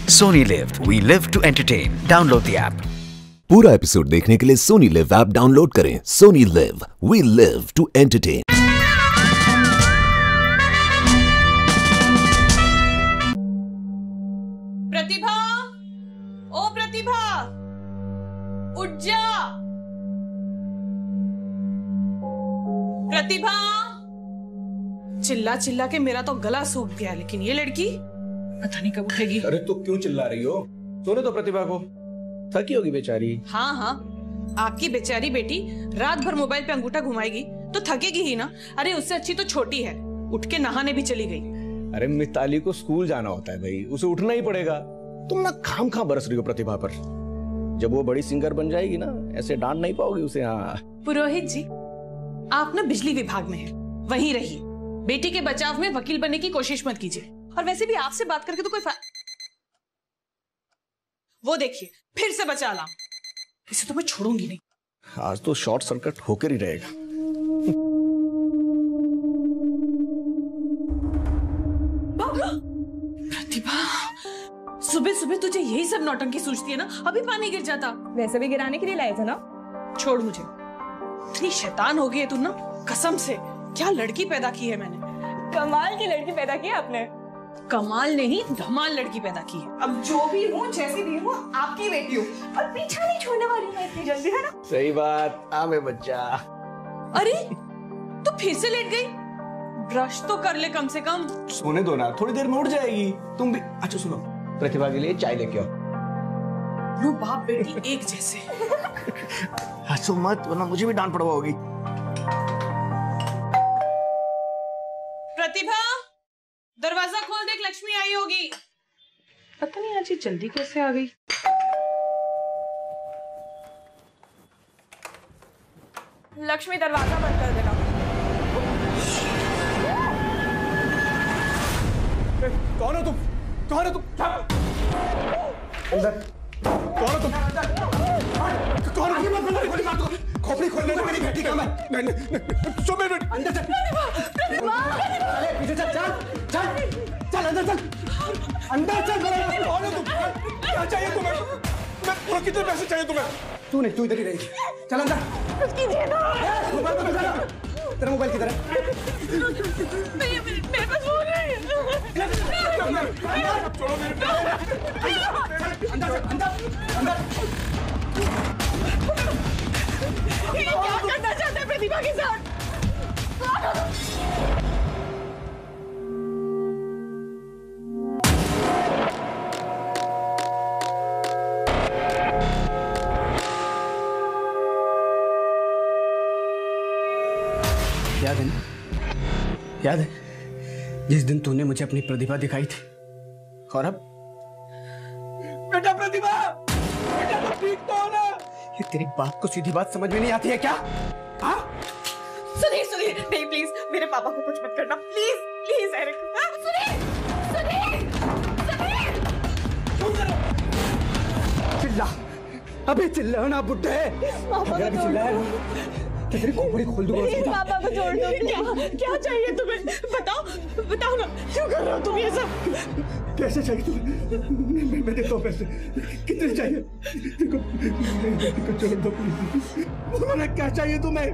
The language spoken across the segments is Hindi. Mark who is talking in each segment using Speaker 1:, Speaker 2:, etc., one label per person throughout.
Speaker 1: Sony Live. We live to entertain. Download the app.
Speaker 2: पूरा एपिसोड देखने के लिए सोनी लिव ऐप डाउनलोड करें। Sony Liv, we live to entertain.
Speaker 3: Pratibha, ओ प्रतिभा, उठ जा। प्रतिभा, चिल्ला चिल्ला के मेरा तो गला सूख गया, लेकिन ये लड़की पता नहीं कब उठेगी।
Speaker 4: अरे तो क्यों चिल्ला रही हो? सोने तो प्रतिभा को, थकी होगी बेचारी।
Speaker 3: हाँ हाँ, आपकी बेचारी बेटी रात भर मोबाइल पे अंगूठा घुमाएगी तो थकेगी ही ना। अरे उससे अच्छी तो छोटी है, उठ के नहाने भी चली गई।
Speaker 4: अरे मिताली को स्कूल जाना होता है भाई, उसे उठना ही पड़ेगा। तुम ना खाम खा बरस रही हो प्रतिभा पर। जब वो बड़ी सिंगर बन जाएगी ना, ऐसे डांट नहीं पाओगी उसे। हाँ
Speaker 3: पुरोहित जी, आप ना बिजली विभाग में हैं, वहीं रहिए। बेटी के बचाव में वकील बनने की कोशिश मत कीजिए। और वैसे भी आपसे बात करके तो कोई वो देखिए फिर से बचा ला। इसे तो मैं छोड़ूंगी नहीं।
Speaker 4: आज तो शॉर्ट सर्किट होकर ही रहेगा।
Speaker 3: प्रतिभा, सुबह सुबह तुझे यही सब नौटंकी सूझती है ना? अभी पानी गिर जाता।
Speaker 5: वैसे भी गिराने के लिए लाए थे ना।
Speaker 3: छोड़ मुझे, इतनी शैतान हो गई है तू ना, कसम से। क्या लड़की पैदा की है मैंने।
Speaker 5: कमाल की लड़की पैदा की आपने।
Speaker 3: कमाल नहीं, धमाल लड़की पैदा की है।
Speaker 5: अब जो भी हूँ, जैसी भी हूँ, आपकी बेटी हूँ और पीछा नहीं छोड़ने वाली मैं इतनी जल्दी, है ना?
Speaker 4: सही बात। आमे बच्चा।
Speaker 3: अरे तू फिर से लेट गई। ब्रश तो कर ले कम से कम।
Speaker 4: सोने दो ना, थोड़ी देर में उठ जाएगी। तुम भी। अच्छा सुनो, प्रतिभा के लिए चाय लेके आओ।
Speaker 3: नो बाप बेटी एक जैसे।
Speaker 4: हंसो मत, वरना मुझे भी डांट पड़वाओगी।
Speaker 3: प्रतिभा, दरवाजा खोल, देख लक्ष्मी आई होगी। पता नहीं आज ये जल्दी कैसे आ गई।
Speaker 5: लक्ष्मी, दरवाजा बंद कर देना।
Speaker 4: कौन हो तुम? कौन हो तुम? अंदर। कौन हो तुम? कौन हो? खोपड़ी खोलने में मेरी बेटी का मैं अंदर चल। पीछे चल चल चल चल, अंदर चल, अंदर चल। कौन हो तुम? क्या चाहिए तुम्हें? मैं कितने पैसे चाहिए तुम्हें? तू नहीं, तू इधर ही रहेगी। चल अंदर।
Speaker 5: कीजिए ना।
Speaker 4: तेरा मोबाइल किधर है?
Speaker 5: मेरे पास फोन है।
Speaker 4: अंदर अंदर अंदर।
Speaker 5: ये क्या करना चाहते हैं प्रतिभा के साथ?
Speaker 4: याद है ना? याद है जिस दिन तूने मुझे अपनी प्रतिभा दिखाई थी? और अब बेटा प्रतिभा, बेटा तो ठीक तो हो ना? ये तेरी बात को सीधी बात समझ में नहीं आती है क्या? हाँ?
Speaker 5: सुनिए सुनिए, नहीं प्लीज, मेरे पापा को कुछ मत करना, प्लीज प्लीज एरिक। सुनिए सुनिए सुनिए।
Speaker 4: चिल्ला, अभी चिल्ला ना बुड्ढे। अगर अभी चिल्लाया तो तेरी खोपड़ी खोल दूंगा।
Speaker 5: प्लीज पापा को छोड़ दो। क्या चाहिए तुम्हें? बताओ बताओ ना, क्यों कर रहे हो तुम ये सब?
Speaker 4: पैसे चाहिए तुम्हें? मैं देता हूँ पैसे। कितने चाहिए? देखो छोड़ दो प्लीज। बोलो ना क्या चाहिए तुम्हें?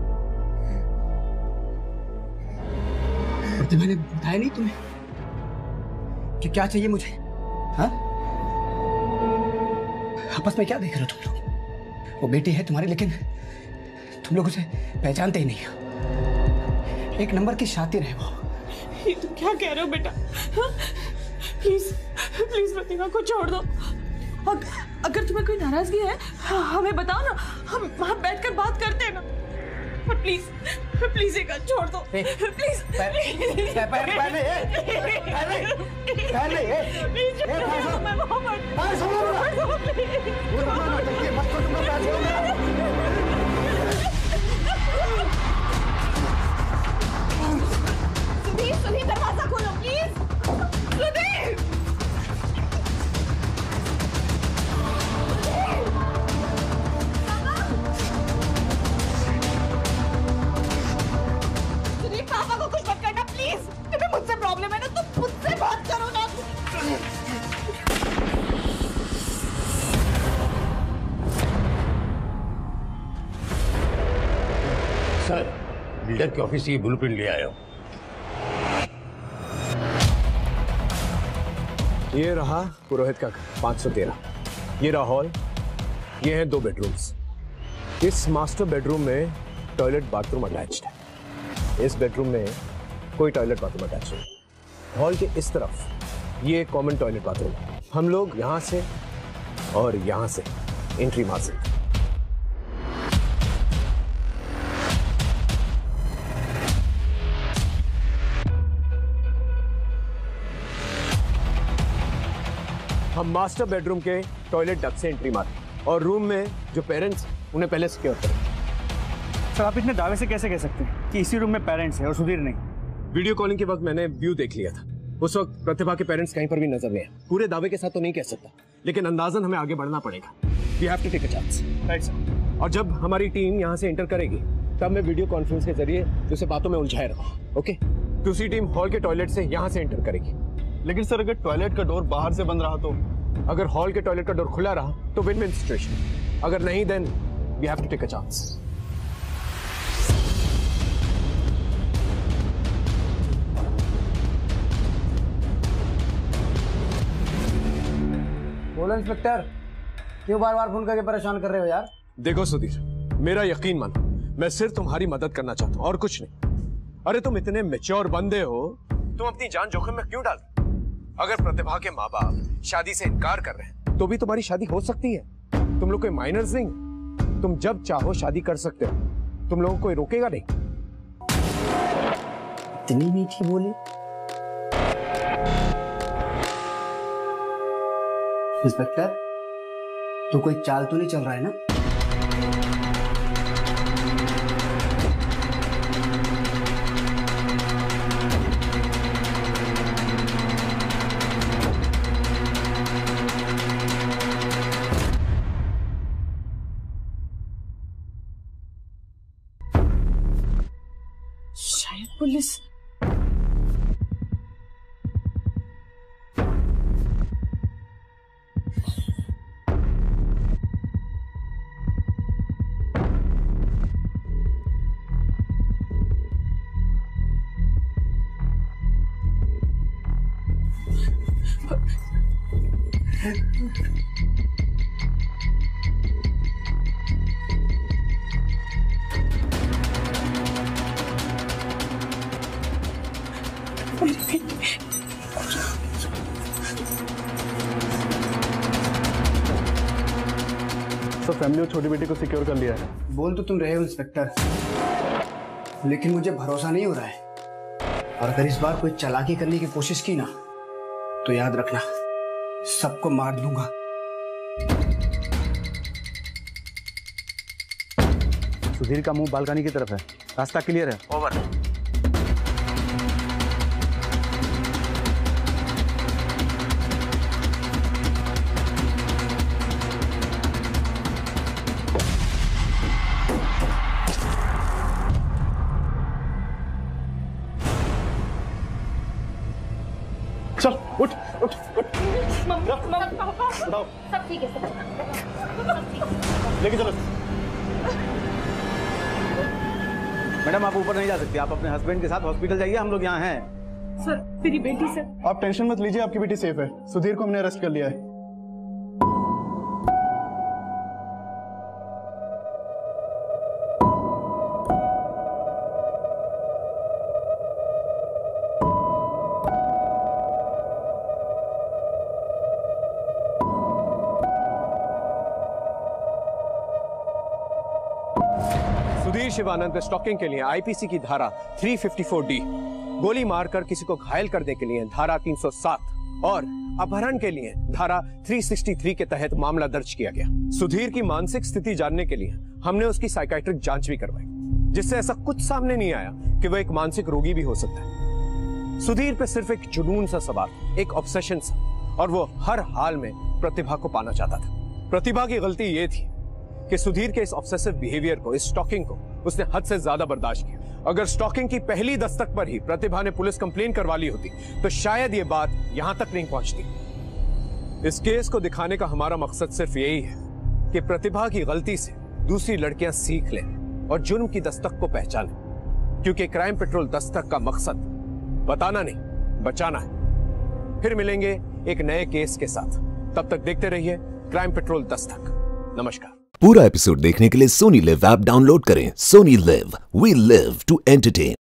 Speaker 4: मैंने बताया नहीं तुम्हें कि क्या चाहिए मुझे? हाँ? आपस में क्या देख रहे हो तुम लोग? वो बेटी है तुम्हारी, लेकिन तुम लोग उसे पहचानते ही नहीं। एक नंबर की शातिर है वो।
Speaker 3: ये तुम क्या कह रहे हो बेटा? प्लीज प्लीज प्रतिभा को छोड़ दो। अगर तुम्हें कोई नाराजगी है हमें बताओ ना, हम वहां बैठकर बात करते हैं ना। प्लीज प्लीज एक छोड़ दो प्लीज।
Speaker 5: सुनिए, दरवाजा खोलो प्लीज। सुनिए। मुझसे प्रॉब्लम है ना, तुम मुझसे बात करो ना।
Speaker 6: बिल्डर के ऑफिस से ये ब्लूप्रिंट ले आया हूँ।
Speaker 7: ये रहा पुरोहित का घर 513। ये रहा हॉल। ये हैं 2 बेडरूम्स। इस मास्टर बेडरूम में टॉयलेट बाथरूम अटैच्ड है। इस बेडरूम में कोई टॉयलेट बाथरूम अटैच नहीं। हॉल के इस तरफ ये कॉमन टॉयलेट बाथरूम है। हम लोग यहां से और यहां से एंट्री मार सकते हैं। हम मास्टर बेडरूम के टॉयलेट डक्ट से एंट्री मारे और रूम में जो पेरेंट्स उन्हें पहले सिक्योर करें।
Speaker 4: सर आप इतने दावे से कैसे कह सकते हैं कि इसी रूम में पेरेंट्स हैं और सुधीर नहीं?
Speaker 7: वीडियो कॉलिंग के वक्त मैंने व्यू देख लिया था। उस वक्त प्रतिभा के पेरेंट्स कहीं पर भी नजर नहीं आए। पूरे दावे के साथ तो नहीं कह सकता, लेकिन अंदाजन हमें आगे बढ़ना पड़ेगा। We have to take a chance.
Speaker 4: Right sir.
Speaker 7: और जब हमारी टीम यहाँ से एंटर करेगी तब मैं वीडियो कॉन्फ्रेंस के जरिए उसे बातों में उलझाए रहूंगा। ओके? दूसरी टीम हॉल के टॉयलेट से यहाँ से एंटर करेगी।
Speaker 8: लेकिन सर अगर टॉयलेट का डोर बाहर से बंद रहा तो?
Speaker 7: अगर हॉल के टॉयलेट का डोर खुला रहा तो विन विन सिचुएशन। अगर नहीं then we have to take a chance.
Speaker 9: बोलो इंस्पेक्टर, क्यों बार बार फोन करके परेशान कर रहे हो यार?
Speaker 7: देखो सुधीर, मेरा यकीन मानो, मैं सिर्फ तुम्हारी मदद करना चाहता हूँ और कुछ नहीं। अरे तुम इतने मैच्योर बंदे हो, तुम अपनी जान जोखिम में क्यों डाल? अगर प्रतिभा के माँ बाप शादी से इनकार कर रहे हैं तो भी तुम्हारी शादी हो सकती है। तुम लोग कोई माइनर्स नहीं, तुम जब चाहो शादी कर सकते हो। तुम लोगों को कोई रोकेगा नहीं।
Speaker 9: इतनी मीठी बोली। इंस्पेक्टर, तो कोई चाल तो नहीं चल रहा है ना?
Speaker 3: शायद पुलिस।
Speaker 8: सर फैमिली और छोटी बेटी को सिक्योर कर लिया है।
Speaker 9: बोल तो तुम रहे हो इंस्पेक्टर, लेकिन मुझे भरोसा नहीं हो रहा है। और अगर इस बार कोई चालाकी करने की कोशिश की ना तो याद रखना, सबको मार दूंगा।
Speaker 4: सुधीर का मुंह बालकनी की तरफ है। रास्ता क्लियर है।
Speaker 1: ओवर।
Speaker 8: चल उठ उठ उठ।
Speaker 5: पापा सब ठीक है, सब ठीक है।
Speaker 8: लेके चलो।
Speaker 4: मैडम आप ऊपर नहीं जा सकती, आप अपने हस्बैंड के साथ हॉस्पिटल जाइए, हम लोग यहाँ हैं।
Speaker 3: सर मेरी बेटी सर।
Speaker 8: आप टेंशन मत लीजिए, आपकी बेटी सेफ है। सुधीर को हमने अरेस्ट कर लिया है।
Speaker 7: सुधीर शिवानंद पे स्टॉकिंग के लिए आईपीसी की धारा 354D, गोली मारकर किसी को घायल करने के लिए धारा 307 और अपहरण के लिए धारा 363 के तहत मामला दर्ज किया गया। सुधीर की मानसिक स्थिति जानने के लिए हमने उसकी साइकाइट्रिक जांच भी करवाई, जिससे ऐसा कुछ सामने नहीं आया कि वह एक मानसिक रोगी भी हो सकता है। सुधीर पे सिर्फ एक जुनून सा सवार, एक ऑब्सेशन सा, और वो हर हाल में प्रतिभा को पाना चाहता था। प्रतिभा की गलती ये थी कि सुधीर के इस ऑब्सेसिव बिहेवियर को, इस स्टॉकिंग को उसने हद से ज्यादा बर्दाश्त किया। अगर स्टॉकिंग की पहली दस्तक पर ही प्रतिभा ने पुलिस कंप्लेन करवा ली होती तो शायद ये बात यहां तक नहीं पहुंचती। इस केस को दिखाने का हमारा मकसद सिर्फ यही है कि प्रतिभा की गलती से दूसरी लड़कियां सीख लें और जुर्म की दस्तक को पहचानें। क्योंकि क्राइम पेट्रोल दस्तक का मकसद बताना नहीं, बचाना है। फिर मिलेंगे एक नए केस के साथ। तब तक देखते रहिए क्राइम पेट्रोल दस्तक। नमस्कार।
Speaker 2: पूरा एपिसोड देखने के लिए सोनी लिव ऐप डाउनलोड करें। Sony Liv, we live to entertain.